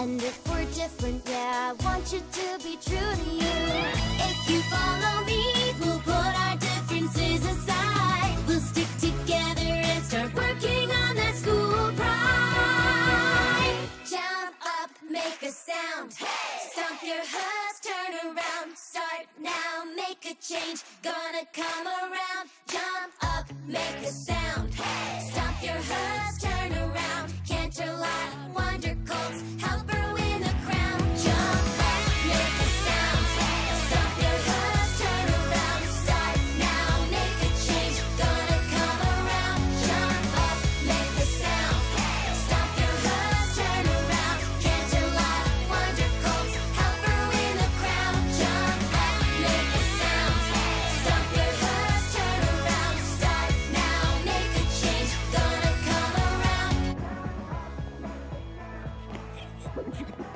And if we're different, yeah, I want you to be true to you. If you follow me, we'll put our differences aside. We'll stick together and start working on that school pride. Jump up, make a sound. Hey! Stomp your hooves, turn around. Start now, make a change. Gonna come around. Jump up, make a sound. Hey! Stomp your hooves, turn around. Canterlot, wonder colts, help her win the crown. Jump up, make a sound. Stomp your hooves, turn around. Start now, make a change. Gonna come around. Jump up, make a sound. Stomp your hooves, turn around. Canterlot, wonder colts, help her win the crown. Jump up, make a sound. Stomp your hooves, turn around. Start now, make a change. Gonna come around.